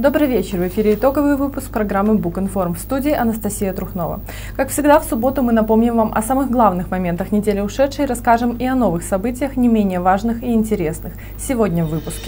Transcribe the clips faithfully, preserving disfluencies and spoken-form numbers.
Добрый вечер. В эфире итоговый выпуск программы Букинформ. В студии Анастасия Трухнова. Как всегда, в субботу мы напомним вам о самых главных моментах недели ушедшей, расскажем и о новых событиях, не менее важных и интересных. Сегодня в выпуске.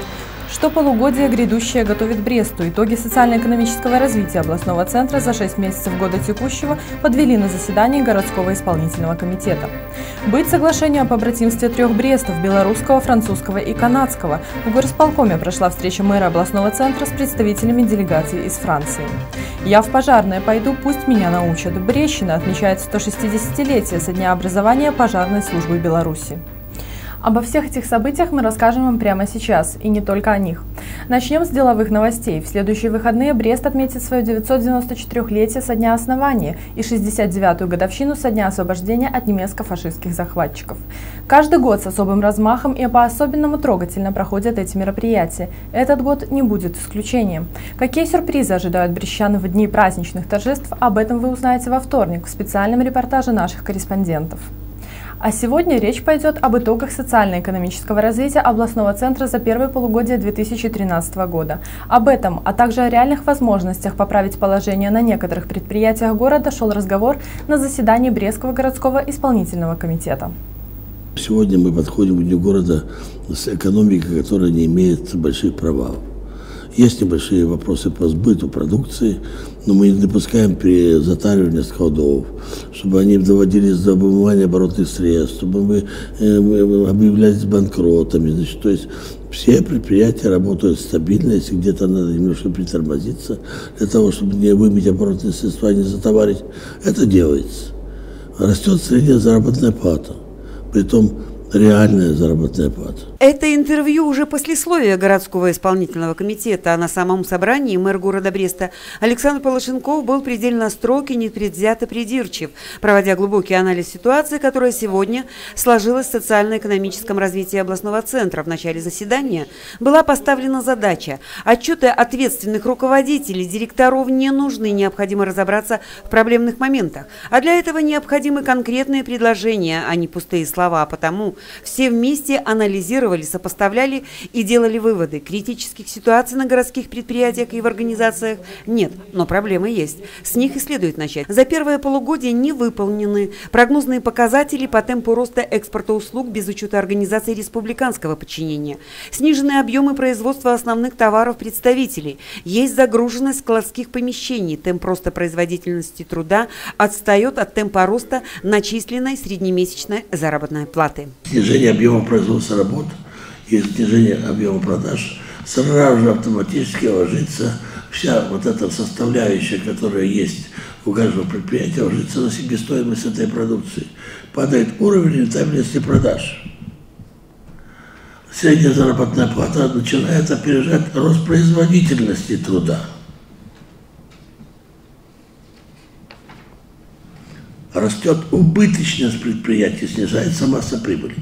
Что полугодие грядущее готовит Бресту? Итоги социально-экономического развития областного центра за шесть месяцев года текущего подвели на заседании городского исполнительного комитета. Быть соглашение о побратимстве трех Брестов – белорусского, французского и канадского. В горисполкоме прошла встреча мэра областного центра с представителями делегации из Франции. Я в пожарное пойду, пусть меня научат. Брещина отмечает сто шестидесятилетие со дня образования пожарной службы Беларуси. Обо всех этих событиях мы расскажем вам прямо сейчас, и не только о них. Начнем с деловых новостей. В следующие выходные Брест отметит свое девятьсот девяносто четырёхлетие со дня основания и шестьдесят девятую годовщину со дня освобождения от немецко-фашистских захватчиков. Каждый год с особым размахом и по-особенному трогательно проходят эти мероприятия. Этот год не будет исключением. Какие сюрпризы ожидают брестчан в дни праздничных торжеств, об этом вы узнаете во вторник в специальном репортаже наших корреспондентов. А сегодня речь пойдет об итогах социально-экономического развития областного центра за первое полугодие две тысячи тринадцатого года. Об этом, а также о реальных возможностях поправить положение на некоторых предприятиях города шел разговор на заседании Брестского городского исполнительного комитета. Сегодня мы подходим к дню города с экономикой, которая не имеет больших провалов. Есть небольшие вопросы по сбыту продукции, но мы не допускаем при затаривании складов, чтобы они доводились до вымывания оборотных средств, чтобы мы э, объявлялись банкротами. Значит, то есть все предприятия работают стабильно, если где-то надо немножко притормозиться, для того, чтобы не вымыть оборотные средства, не затоварить, это делается. Растет средняя заработная плата, притом реальная заработная плата. Это интервью уже послесловия городского исполнительного комитета. А на самом собрании мэр города Бреста Александр Полошенков был предельно строг и непредвзято придирчив, проводя глубокий анализ ситуации, которая сегодня сложилась в социально-экономическом развитии областного центра. В начале заседания была поставлена задача. Отчеты ответственных руководителей, директоров не нужны, необходимо разобраться в проблемных моментах. А для этого необходимы конкретные предложения, а не пустые слова. Потому все вместе анализировали, сопоставляли и делали выводы. Критических ситуаций на городских предприятиях и в организациях нет, но проблемы есть. С них и следует начать. За первое полугодие не выполнены прогнозные показатели по темпу роста экспорта услуг без учета организации республиканского подчинения. Снижены объемы производства основных товаров представителей. Есть загруженность складских помещений. Темп роста производительности труда отстает от темпа роста начисленной среднемесячной заработной платы. Снижение объема производства работ и снижение объема продаж сразу же автоматически ложится вся вот эта составляющая, которая есть у каждого предприятия, ложится на себестоимость этой продукции. Падает уровень рентабельности продаж. Средняя заработная плата начинает опережать рост производительности труда. Растет убыточность предприятий, снижается масса прибыли.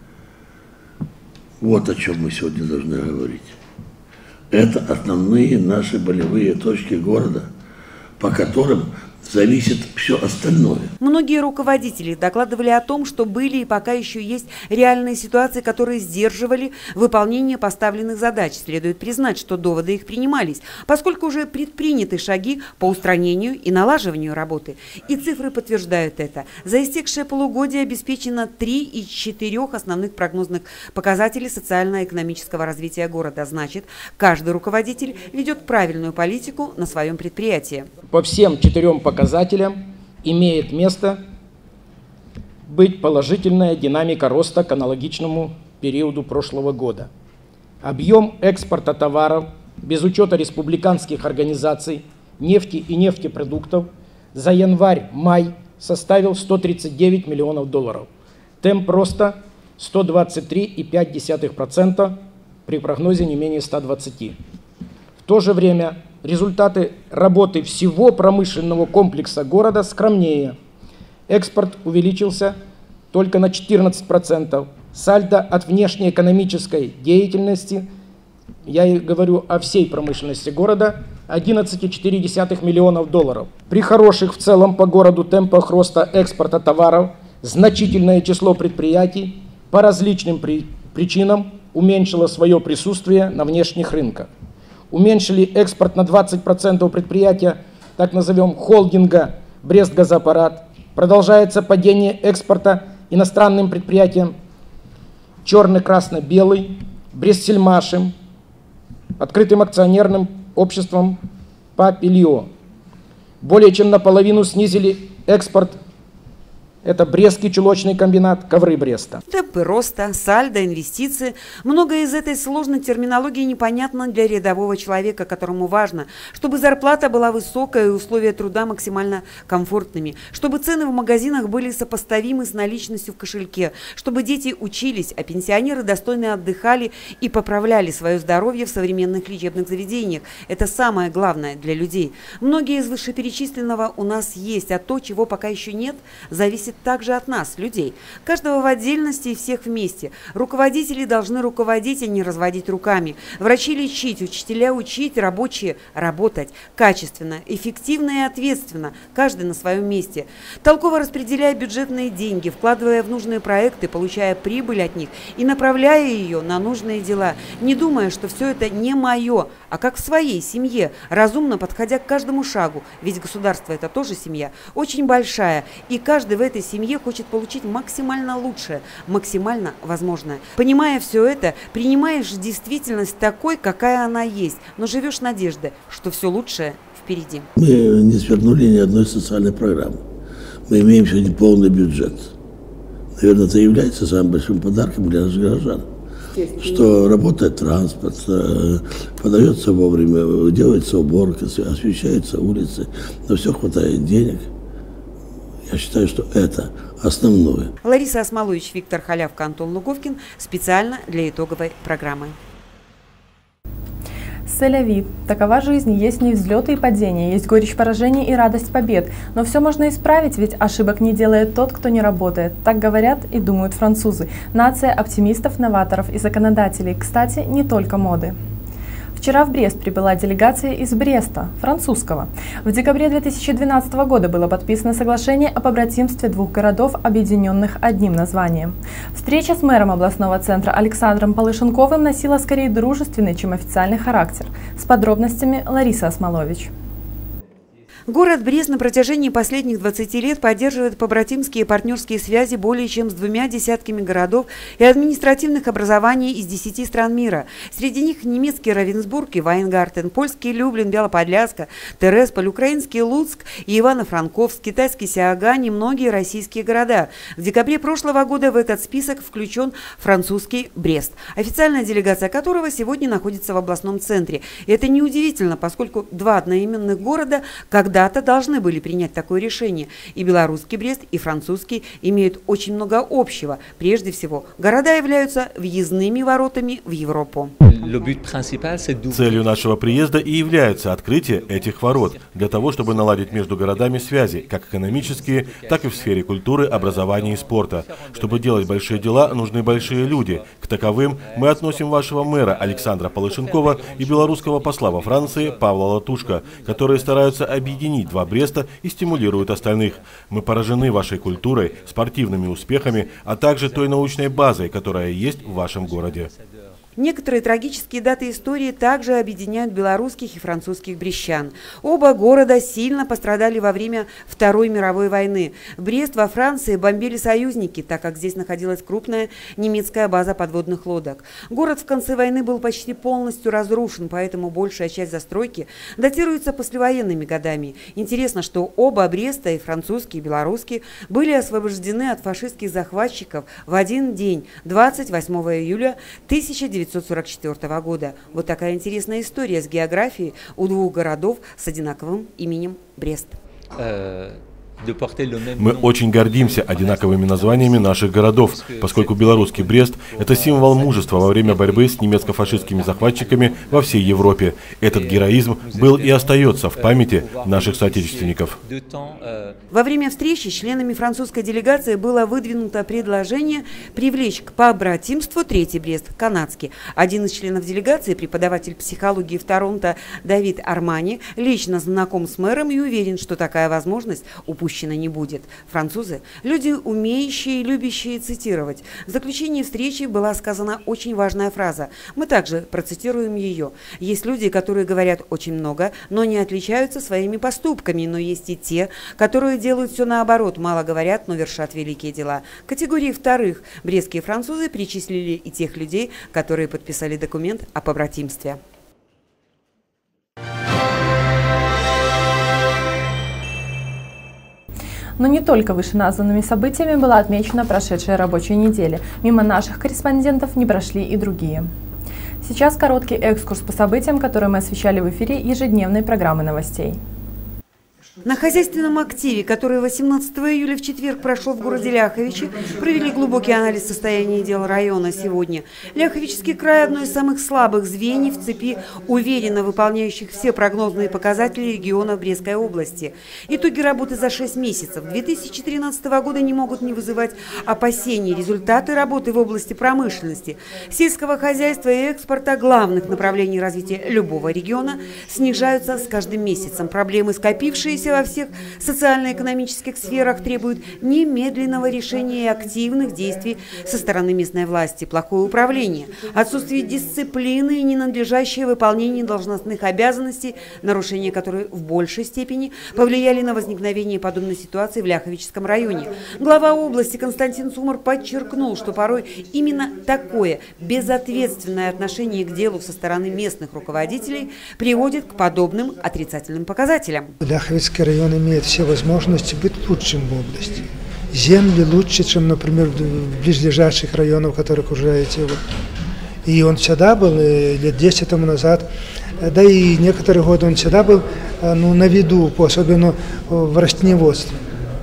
Вот о чем мы сегодня должны говорить. Это основные наши болевые точки города, по которым зависит все остальное. Многие руководители докладывали о том, что были и пока еще есть реальные ситуации, которые сдерживали выполнение поставленных задач. Следует признать, что доводы их принимались, поскольку уже предприняты шаги по устранению и налаживанию работы. И цифры подтверждают это. За истекшее полугодие обеспечено три из четырех основных прогнозных показателей социально-экономического развития города. Значит, каждый руководитель ведет правильную политику на своем предприятии. По всем четырем показателям показателям имеет место быть положительная динамика роста к аналогичному периоду прошлого года. Объем экспорта товаров без учета республиканских организаций нефти и нефтепродуктов за январь-май составил сто тридцать девять миллионов долларов. Темп роста сто двадцать три и пять десятых процента при прогнозе не менее ста двадцати. В то же время результаты работы всего промышленного комплекса города скромнее. Экспорт увеличился только на четырнадцать процентов. Сальдо от внешнеэкономической деятельности, я и говорю о всей промышленности города, одиннадцать целых четыре десятых миллионов долларов. При хороших в целом по городу темпах роста экспорта товаров значительное число предприятий по различным при, причинам уменьшило свое присутствие на внешних рынках. уменьшили экспорт на двадцать процентов предприятия, так назовем, холдинга «Брест-Газоаппарат». Продолжается падение экспорта иностранным предприятиям «Черный-красно-белый», «Брест-Сельмашем», открытым акционерным обществом «Папильо». Более чем наполовину снизили экспорт. Это Брестский чулочный комбинат, ковры Бреста. Темпы роста, сальдо, инвестиции. Многое из этой сложной терминологии непонятно для рядового человека, которому важно, чтобы зарплата была высокая и условия труда максимально комфортными, чтобы цены в магазинах были сопоставимы с наличностью в кошельке, чтобы дети учились, а пенсионеры достойно отдыхали и поправляли свое здоровье в современных лечебных заведениях. Это самое главное для людей. Многие из вышеперечисленного у нас есть, а то, чего пока еще нет, зависит также от нас, людей. Каждого в отдельности и всех вместе. Руководители должны руководить, а не разводить руками. Врачи лечить, учителя учить, рабочие работать. Качественно, эффективно и ответственно. Каждый на своем месте. Толково распределяя бюджетные деньги, вкладывая в нужные проекты, получая прибыль от них и направляя ее на нужные дела. Не думая, что все это не мое, а как в своей семье. Разумно подходя к каждому шагу. Ведь государство – это тоже семья. Очень большая. И каждый в этой семье хочет получить максимально лучшее, максимально возможное. Понимая все это, принимаешь действительность такой, какая она есть, но живешь надеждой, что все лучшее впереди. Мы не свернули ни одной социальной программы. Мы имеем сегодня полный бюджет. Наверное, это является самым большим подарком для наших граждан. Что работает транспорт, подается вовремя, делается уборка, освещаются улицы, на все хватает денег. Я считаю, что это основное. Лариса Осмолович, Виктор Халявка, Антон Луговкин. Специально для итоговой программы. Сель-ля-ви. Такова жизнь. Есть не взлеты и падения, есть горечь поражений и радость побед. Но все можно исправить, ведь ошибок не делает тот, кто не работает. Так говорят и думают французы. Нация оптимистов, новаторов и законодателей. Кстати, не только моды. Вчера в Брест прибыла делегация из Бреста, французского. В декабре две тысячи двенадцатого года было подписано соглашение о побратимстве двух городов, объединенных одним названием. Встреча с мэром областного центра Александром Полышенковым носила скорее дружественный, чем официальный характер. С подробностями Лариса Осмолович. Город Брест на протяжении последних двадцати лет поддерживает побратимские и партнерские связи более чем с двумя десятками городов и административных образований из десяти стран мира. Среди них немецкий Равенсбург и Вайнгартен, польский Люблин, Белоподляска, Тересполь, украинский Луцк и Ивано-Франковск, китайский Сиагань и многие российские города. В декабре прошлого года в этот список включен французский Брест, официальная делегация которого сегодня находится в областном центре. И это неудивительно, поскольку два одноименных города когда Когда-то должны были принять такое решение. И белорусский Брест, и французский имеют очень много общего. Прежде всего, города являются въездными воротами в Европу. Целью нашего приезда и является открытие этих ворот, для того, чтобы наладить между городами связи, как экономические, так и в сфере культуры, образования и спорта. Чтобы делать большие дела, нужны большие люди. К таковым мы относим вашего мэра Александра Полышенкова и белорусского посла во Франции Павла Латушко, которые стараются объединить два Бреста и стимулируют остальных. Мы поражены вашей культурой, спортивными успехами, а также той научной базой, которая есть в вашем городе. Некоторые трагические даты истории также объединяют белорусских и французских брестчан. Оба города сильно пострадали во время Второй мировой войны. Брест во Франции бомбили союзники, так как здесь находилась крупная немецкая база подводных лодок. Город в конце войны был почти полностью разрушен, поэтому большая часть застройки датируется послевоенными годами. Интересно, что оба Бреста, и французский, и белорусский, были освобождены от фашистских захватчиков в один день, двадцать восьмого июля тысяча девятьсот сорок четвёртого года. Вот такая интересная история с географией у двух городов с одинаковым именем Брест. Мы очень гордимся одинаковыми названиями наших городов, поскольку белорусский Брест – это символ мужества во время борьбы с немецко-фашистскими захватчиками во всей Европе. Этот героизм был и остается в памяти наших соотечественников. Во время встречи членами французской делегации было выдвинуто предложение привлечь к побратимству третий Брест, канадский. Один из членов делегации, преподаватель психологии в Торонто Давид Армани, лично знаком с мэром и уверен, что такая возможность упущена упущено не будет. Французы – люди, умеющие и любящие цитировать. В заключении встречи была сказана очень важная фраза. Мы также процитируем ее. Есть люди, которые говорят очень много, но не отличаются своими поступками, но есть и те, которые делают все наоборот, мало говорят, но вершат великие дела. Категории вторых брестские французы перечислили и тех людей, которые подписали документ о побратимстве. Но не только вышеназванными событиями была отмечена прошедшая рабочая неделя. Мимо наших корреспондентов не прошли и другие. Сейчас короткий экскурс по событиям, которые мы освещали в эфире ежедневной программы новостей. На хозяйственном активе, который восемнадцатого июля в четверг прошел в городе Ляховичи, провели глубокий анализ состояния дел района сегодня. Ляховичский край – одно из самых слабых звеньев в цепи, уверенно выполняющих все прогнозные показатели региона Брестской области. Итоги работы за шесть месяцев две тысячи тринадцатого года не могут не вызывать опасений. Результаты работы в области промышленности, сельского хозяйства и экспорта, главных направлений развития любого региона, снижаются с каждым месяцем. Проблемы, скопившиеся во всех социально-экономических сферах, требуют немедленного решения и активных действий со стороны местной власти. Плохое управление, отсутствие дисциплины и ненадлежащее выполнение должностных обязанностей, нарушения которых в большей степени повлияли на возникновение подобной ситуации в Ляховичском районе. Глава области Константин Сумар подчеркнул, что порой именно такое безответственное отношение к делу со стороны местных руководителей приводит к подобным отрицательным показателям. Ляховицкий район имеет все возможности быть лучшим в области. Земли лучше, чем, например, в близлежащих районах, в которых окружаете его. И он всегда был, лет десять тому назад, да и некоторые годы он всегда был ну, на виду, особенно в растениеводстве.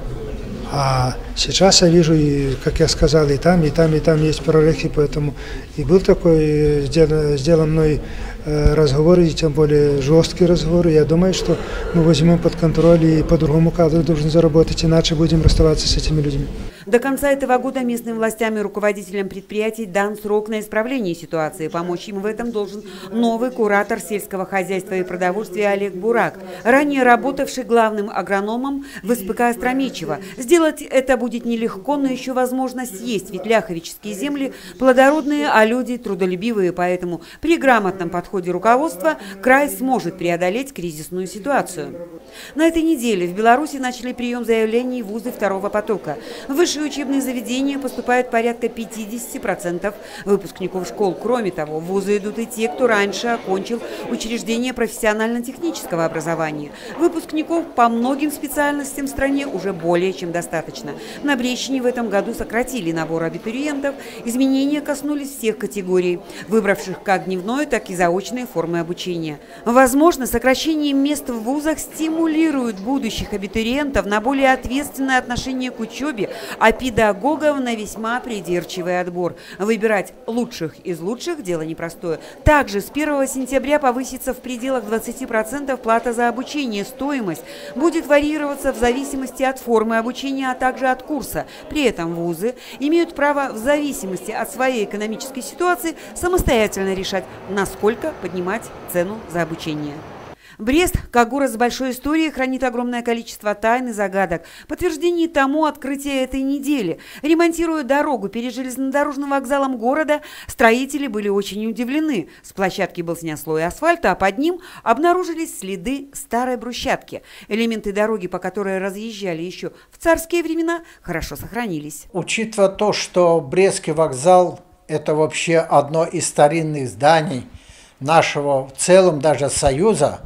А сейчас я вижу, и, как я сказал, и там, и там, и там есть прорехи, поэтому и был такой сделан, сделан мной разговор, и тем более жесткий разговор. Я думаю, что мы возьмем под контроль, и по-другому кадр должен заработать, иначе будем расставаться с этими людьми. До конца этого года местным властям и руководителям предприятий дан срок на исправление ситуации. Помочь им в этом должен новый куратор сельского хозяйства и продовольствия Олег Бурак, ранее работавший главным агрономом в эс пэ ка Остромечево. Сделать это будет нелегко, но еще возможность есть, ведь ляховические земли плодородные, а люди трудолюбивые, поэтому при грамотном подходе руководства край сможет преодолеть кризисную ситуацию. На этой неделе в Беларуси начали прием заявлений в вузы второго потока. В высшие учебные заведения поступают порядка пятидесяти процентов выпускников школ. Кроме того, в вузы идут и те, кто раньше окончил учреждение профессионально-технического образования. Выпускников по многим специальностям в стране уже более чем достаточно. На Брестщине в этом году сократили набор абитуриентов. Изменения коснулись всех категорий, выбравших как дневное, так и заочные формы обучения. Возможно, сокращение мест в вузах стимулирует будущих абитуриентов на более ответственное отношение к учебе, а педагогов на весьма придирчивый отбор. Выбирать лучших из лучших – дело непростое. Также с первого сентября повысится в пределах двадцати процентов плата за обучение. Стоимость будет варьироваться в зависимости от формы обучения, а также от курса. При этом вузы имеют право в зависимости от своей экономической ситуации самостоятельно решать, насколько поднимать цену за обучение. Брест, как город с большой историей, хранит огромное количество тайн и загадок. Подтверждение тому открытие этой недели. Ремонтируя дорогу перед железнодорожным вокзалом города, строители были очень удивлены. С площадки был снят слой асфальта, а под ним обнаружились следы старой брусчатки. Элементы дороги, по которой разъезжали еще в царские времена, хорошо сохранились. Учитывая то, что Брестский вокзал – это вообще одно из старинных зданий нашего в целом даже Союза,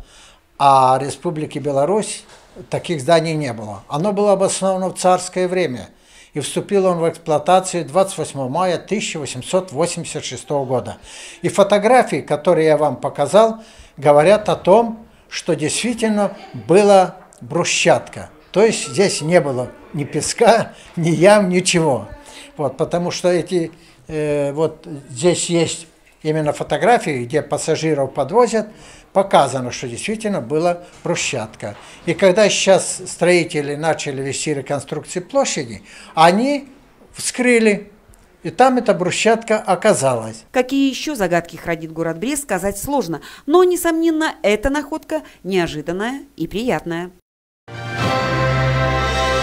а Республики Беларусь таких зданий не было. Оно было обосновано в царское время, и вступил он в эксплуатацию двадцать восьмого мая тысяча восемьсот восемьдесят шестого года. И фотографии, которые я вам показал, говорят о том, что действительно была брусчатка. То есть здесь не было ни песка, ни ям, ничего. Вот, потому что эти, э, вот здесь есть именно фотографии, где пассажиров подвозят, показано, что действительно была брусчатка. И когда сейчас строители начали вести реконструкции площади, они вскрыли, и там эта брусчатка оказалась. Какие еще загадки хранит город Брест, сказать сложно, но, несомненно, эта находка неожиданная и приятная.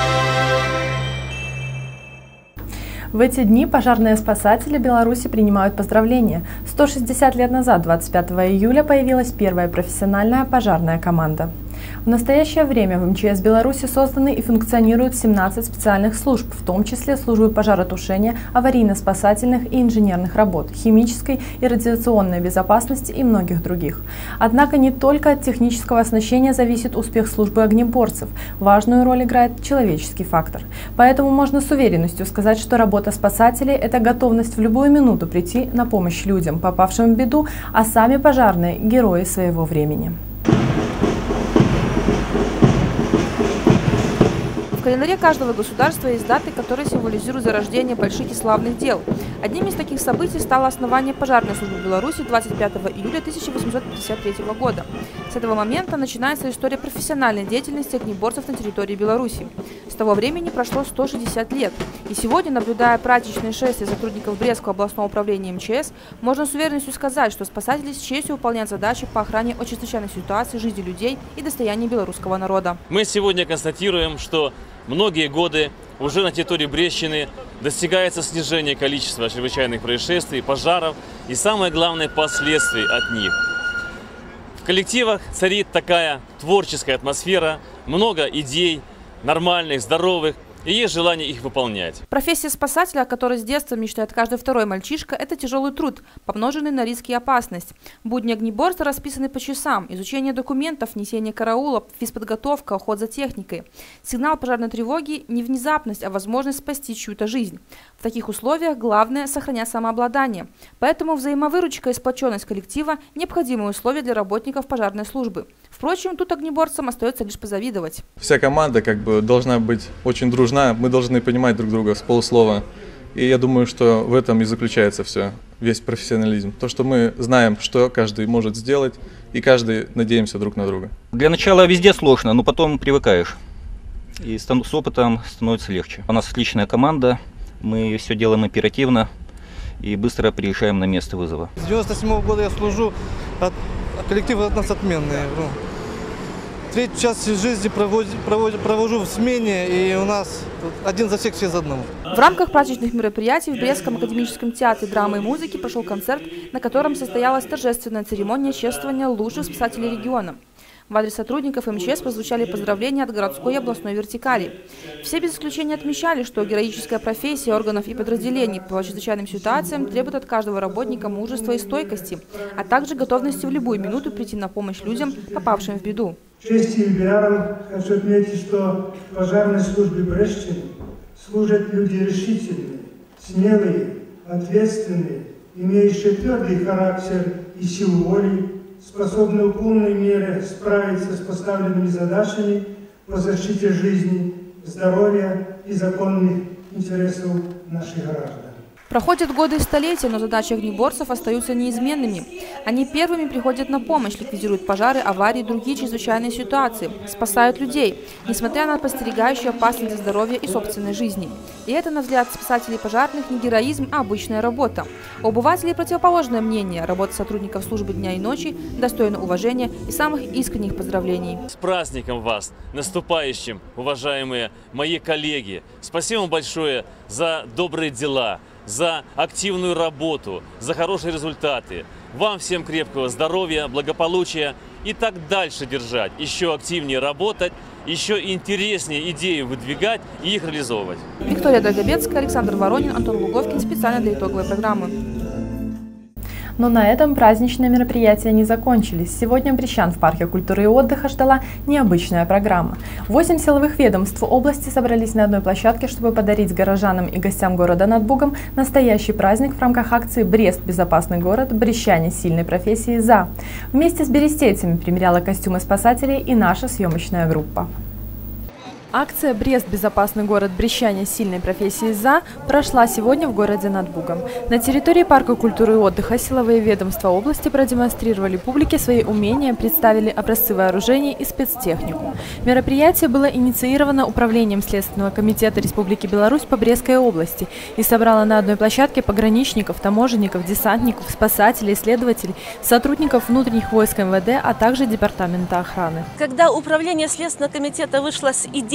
В эти дни пожарные спасатели Беларуси принимают поздравления. сто шестьдесят лет назад, двадцать пятого июля, появилась первая профессиональная пожарная команда. В настоящее время в эм че эс Беларуси созданы и функционируют семнадцать специальных служб, в том числе службы пожаротушения, аварийно-спасательных и инженерных работ, химической и радиационной безопасности и многих других. Однако не только от технического оснащения зависит успех службы огнеборцев. Важную роль играет человеческий фактор. Поэтому можно с уверенностью сказать, что работа спасателей – это готовность в любую минуту прийти на помощь людям, попавшим в беду, а сами пожарные – герои своего времени. В календаре каждого государства есть даты, которые символизируют зарождение больших и славных дел. Одним из таких событий стало основание пожарной службы Беларуси двадцать пятого июля тысяча восемьсот пятьдесят третьего года. С этого момента начинается история профессиональной деятельности огнеборцев на территории Беларуси. С того времени прошло сто шестьдесят лет. И сегодня, наблюдая праздничные шествия сотрудников Брестского областного управления эм че эс, можно с уверенностью сказать, что спасатели с честью выполняют задачи по охране от чрезвычайных ситуаций жизни людей и достояния белорусского народа. Мы сегодня констатируем, что многие годы уже на территории Брестщины достигается снижение количества чрезвычайных происшествий, пожаров и, самое главное, последствий от них. В коллективах царит такая творческая атмосфера, много идей, нормальных, здоровых, и есть желание их выполнять. Профессия спасателя, о которой с детства мечтает каждый второй мальчишка, это тяжелый труд, помноженный на риски и опасность. Будни огнеборца расписаны по часам: изучение документов, несение караулов, физподготовка, уход за техникой. Сигнал пожарной тревоги – не внезапность, а возможность спасти чью-то жизнь. В таких условиях главное – сохранять самообладание. Поэтому взаимовыручка и сплоченность коллектива – необходимые условия для работников пожарной службы. Впрочем, тут огнеборцам остается лишь позавидовать. Вся команда как бы должна быть очень дружна, мы должны понимать друг друга с полуслова. И я думаю, что в этом и заключается все, весь профессионализм. То, что мы знаем, что каждый может сделать, и каждый надеемся друг на друга. Для начала везде сложно, но потом привыкаешь. И с опытом становится легче. У нас отличная команда, мы все делаем оперативно и быстро приезжаем на место вызова. С девяносто седьмого года я служу, от, коллектив от нас отменный. Третью часть жизни провожу, провожу, провожу в смене, и у нас один засек, все за одного. В рамках праздничных мероприятий в Брестском академическом театре драмы и музыки прошел концерт, на котором состоялась торжественная церемония чествования лучших спасателей региона. В адрес сотрудников эм че эс прозвучали поздравления от городской и областной вертикали. Все без исключения отмечали, что героическая профессия органов и подразделений по чрезвычайным ситуациям требует от каждого работника мужества и стойкости, а также готовности в любую минуту прийти на помощь людям, попавшим в беду. В честь юбиляров хочу отметить, что в пожарной службе Брестщины служат люди решительные, смелые, ответственные, имеющие твердый характер и силу воли, способные в полной мере справиться с поставленными задачами по защите жизни, здоровья и законных интересов наших граждан. Проходят годы и столетия, но задачи огнеборцев остаются неизменными. Они первыми приходят на помощь, ликвидируют пожары, аварии и другие чрезвычайные ситуации, спасают людей, несмотря на подстерегающую опасность для здоровья и собственной жизни. И это, на взгляд спасателей пожарных, не героизм, а обычная работа. У обывателей противоположное мнение. Работа сотрудников службы дня и ночи достойна уважения и самых искренних поздравлений. С праздником вас, наступающим, уважаемые мои коллеги! Спасибо вам большое за добрые дела, за активную работу, за хорошие результаты. Вам всем крепкого здоровья, благополучия и так дальше держать, еще активнее работать, еще интереснее идеи выдвигать и их реализовывать. Виктория Драгобецкая, Александр Воронин, Антон Луговкин. Специально для итоговой программы. Но на этом праздничные мероприятия не закончились. Сегодня брестчан в парке культуры и отдыха ждала необычная программа. Восемь силовых ведомств области собрались на одной площадке, чтобы подарить горожанам и гостям города над Бугом настоящий праздник в рамках акции «Брест – безопасный город. Брестчане сильной профессии за». Вместе с берестейцами примеряла костюмы спасателей и наша съемочная группа. Акция «Брест – безопасный город. Брестчане сильной профессии за» прошла сегодня в городе над Бугом. На территории парка культуры и отдыха силовые ведомства области продемонстрировали публике свои умения, представили образцы вооружений и спецтехнику. Мероприятие было инициировано Управлением Следственного комитета Республики Беларусь по Брестской области и собрало на одной площадке пограничников, таможенников, десантников, спасателей, следователей, сотрудников внутренних войск эм вэ дэ, а также Департамента охраны. Когда Управление Следственного комитета вышло с идеей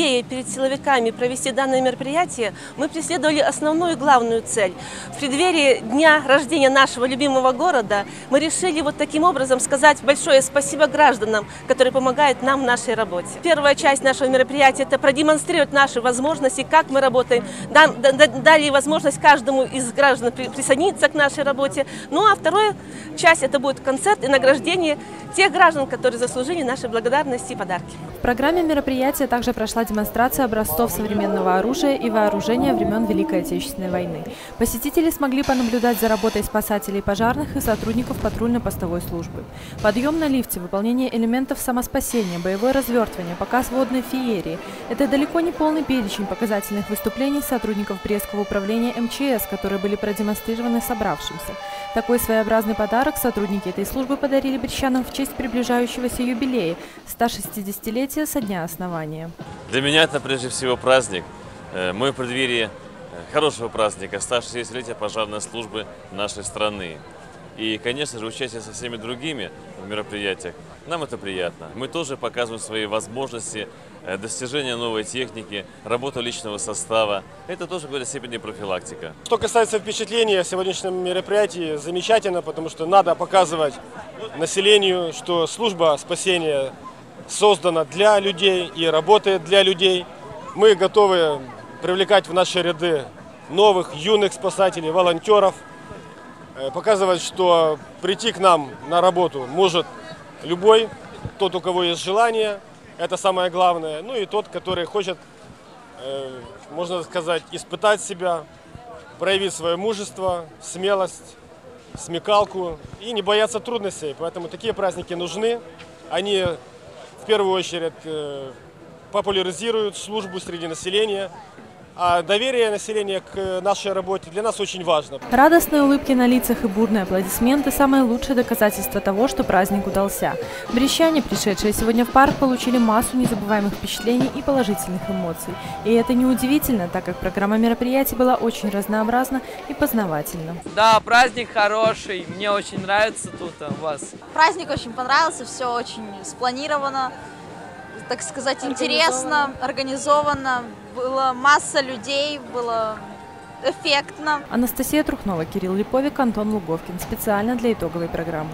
идеей перед силовиками провести данное мероприятие, мы преследовали основную главную цель. В преддверии дня рождения нашего любимого города мы решили вот таким образом сказать большое спасибо гражданам, которые помогают нам в нашей работе. Первая часть нашего мероприятия – это продемонстрировать наши возможности, как мы работаем, дали возможность каждому из граждан присоединиться к нашей работе. Ну а вторая часть – это будет концерт и награждение тех граждан, которые заслужили наши благодарности и подарки. В программе мероприятия также прошла демонстрация образцов современного оружия и вооружения времен Великой Отечественной войны. Посетители смогли понаблюдать за работой спасателей, пожарных и сотрудников патрульно-постовой службы. Подъем на лифте, выполнение элементов самоспасения, боевое развертывание, показ водной феерии – это далеко не полный перечень показательных выступлений сотрудников Брестского управления эм че эс, которые были продемонстрированы собравшимся. Такой своеобразный подарок сотрудники этой службы подарили брестчанам в честь приближающегося юбилея – ста шестидесятилетия со дня основания. Для меня это прежде всего праздник. Мы в преддверии хорошего праздника – ста шестидесятилетия пожарной службы нашей страны. И, конечно же, участие со всеми другими в мероприятиях, нам это приятно. Мы тоже показываем свои возможности, достижения новой техники, работу личного состава. Это тоже в какой-то степени профилактика. Что касается впечатления о сегодняшнем мероприятии, замечательно, потому что надо показывать населению, что служба спасения создана для людей и работает для людей. Мы готовы привлекать в наши ряды новых, юных спасателей, волонтеров, показывать, что прийти к нам на работу может любой, тот, у кого есть желание, это самое главное, ну и тот, который хочет, можно сказать, испытать себя, проявить свое мужество, смелость, смекалку и не бояться трудностей. Поэтому такие праздники нужны, они в первую очередь популяризируют службу среди населения. А доверие населения к нашей работе для нас очень важно. Радостные улыбки на лицах и бурные аплодисменты – самое лучшее доказательство того, что праздник удался. Брестчане, пришедшие сегодня в парк, получили массу незабываемых впечатлений и положительных эмоций. И это неудивительно, так как программа мероприятий была очень разнообразна и познавательна. Да, праздник хороший, мне очень нравится тут у вас. Праздник очень понравился, все очень спланировано, так сказать, интересно, организовано. Была масса людей, было эффектно. Анастасия Трухнова, Кирилл Липовик, Антон Луговкин. Специально для итоговой программы.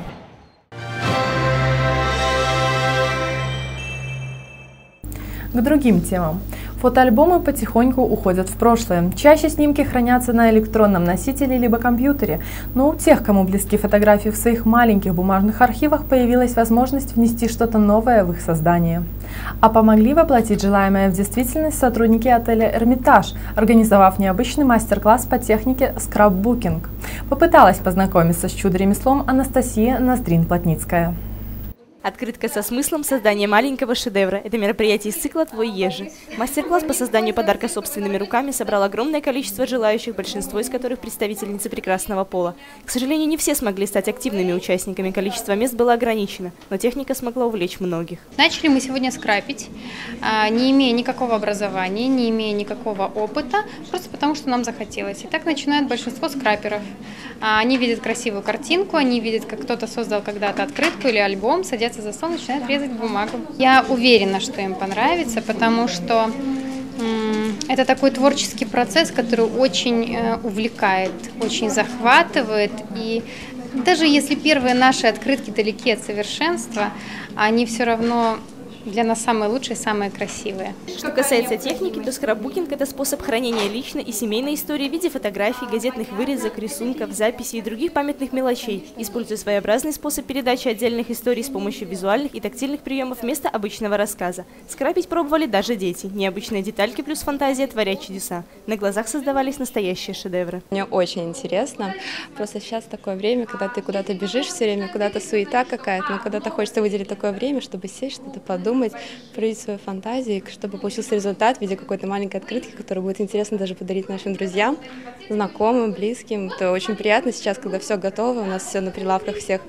К другим темам. Фотоальбомы потихоньку уходят в прошлое. Чаще снимки хранятся на электронном носителе либо компьютере, но у тех, кому близки фотографии в своих маленьких бумажных архивах, появилась возможность внести что-то новое в их создание. А помогли воплотить желаемое в действительность сотрудники отеля «Эрмитаж», организовав необычный мастер-класс по технике скрапбукинг. Попыталась познакомиться с чудо-ремеслом Анастасия Ноздрин-Плотницкая. Открытка со смыслом создания маленького шедевра. Это мероприятие из цикла «Твой ежи». Мастер-класс по созданию подарка собственными руками собрал огромное количество желающих, большинство из которых представительницы прекрасного пола. К сожалению, не все смогли стать активными участниками, количество мест было ограничено, но техника смогла увлечь многих. Начали мы сегодня скрапить, не имея никакого образования, не имея никакого опыта, просто потому что нам захотелось. И так начинает большинство скраперов. Они видят красивую картинку, они видят, как кто-то создал когда-то открытку или альбом, садятся за стол, начинают резать бумагу. Я уверена, что им понравится, потому что м, это такой творческий процесс, который очень э, увлекает, очень захватывает. И даже если первые наши открытки далеки от совершенства, они все равно для нас самые лучшие, самые красивые. Что касается техники, то скрапбукинг – это способ хранения личной и семейной истории в виде фотографий, газетных вырезок, рисунков, записей и других памятных мелочей, используя своеобразный способ передачи отдельных историй с помощью визуальных и тактильных приемов вместо обычного рассказа. Скрапить пробовали даже дети. Необычные детальки плюс фантазия творят чудеса. На глазах создавались настоящие шедевры. Мне очень интересно. Просто сейчас такое время, когда ты куда-то бежишь все время, куда-то суета какая-то, но когда-то хочется выделить такое время, чтобы сесть, что-то подумать, думать, проявить свою фантазию, чтобы получился результат в виде какой-то маленькой открытки, которую будет интересно даже подарить нашим друзьям, знакомым, близким. Это очень приятно сейчас, когда все готово, у нас все на прилавках всех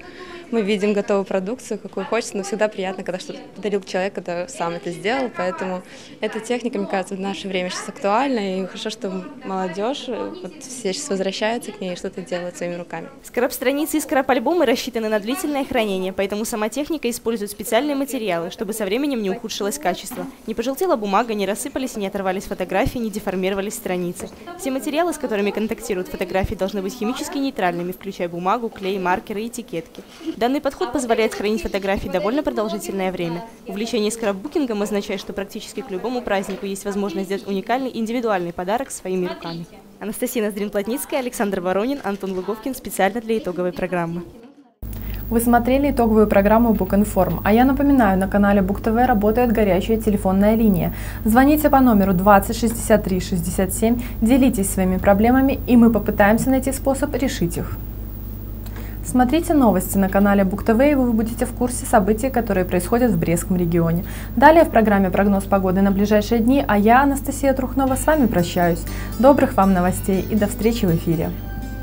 мы видим готовую продукцию, какую хочется, но всегда приятно, когда что-то подарил человек, который сам это сделал, поэтому эта техника, мне кажется, в наше время сейчас актуальна, и хорошо, что молодежь, вот, все сейчас возвращаются к ней и что-то делают своими руками. Скраб-страницы и скраб-альбомы рассчитаны на длительное хранение, поэтому сама техника использует специальные материалы, чтобы со временем не ухудшилось качество. Не пожелтела бумага, не рассыпались и не оторвались фотографии, не деформировались страницы. Все материалы, с которыми контактируют фотографии, должны быть химически нейтральными, включая бумагу, клей, маркеры и этикетки. Данный подход позволяет хранить фотографии довольно продолжительное время. Увлечение скраббукингом означает, что практически к любому празднику есть возможность сделать уникальный индивидуальный подарок своими руками. Анастасия Ноздрин-Плотницкая, Александр Воронин, Антон Луговкин специально для итоговой программы. Вы смотрели итоговую программу Букинформ, а я напоминаю, на канале Бук ТВ работает горячая телефонная линия. Звоните по номеру двадцать шестьдесят три шестьдесят семь, делитесь своими проблемами, и мы попытаемся найти способ решить их. Смотрите новости на канале Бук ТВ, и вы будете в курсе событий, которые происходят в Брестском регионе. Далее в программе прогноз погоды на ближайшие дни, а я, Анастасия Трухнова, с вами прощаюсь. Добрых вам новостей и до встречи в эфире.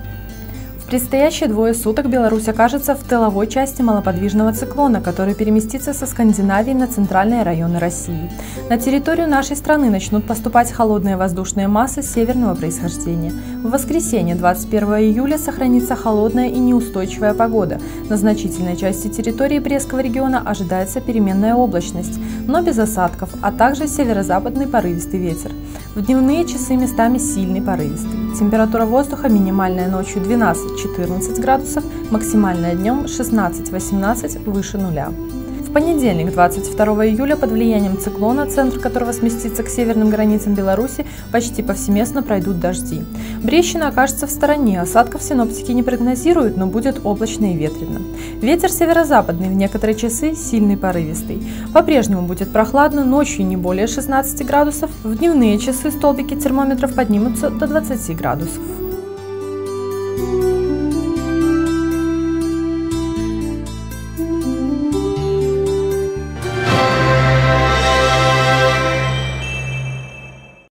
В предстоящие двое суток Беларусь окажется в тыловой части малоподвижного циклона, который переместится со Скандинавии на центральные районы России. На территорию нашей страны начнут поступать холодные воздушные массы северного происхождения. В воскресенье, двадцать первого июля, сохранится холодная и неустойчивая погода. На значительной части территории Брестского региона ожидается переменная облачность, но без осадков, а также северо-западный порывистый ветер. В дневные часы местами сильный порывистый. Температура воздуха минимальная ночью двенадцать-четырнадцать градусов, максимальная днем шестнадцать-восемнадцать, выше нуля. В понедельник, двадцать второго июля, под влиянием циклона, центр которого сместится к северным границам Беларуси, почти повсеместно пройдут дожди. Брестщина окажется в стороне, осадков синоптики не прогнозируют, но будет облачно и ветрено. Ветер северо-западный, в некоторые часы сильный порывистый. По-прежнему будет прохладно, ночью не более шестнадцати градусов, в дневные часы столбики термометров поднимутся до двадцати градусов.